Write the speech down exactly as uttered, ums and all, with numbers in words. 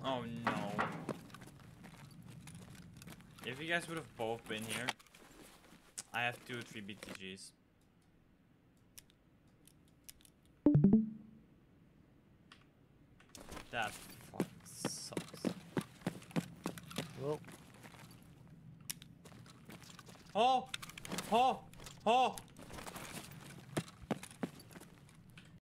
Oh no. If you guys would have both been here, I have two, three B T Gs. That fucking sucks. Well. Oh! Oh! Oh!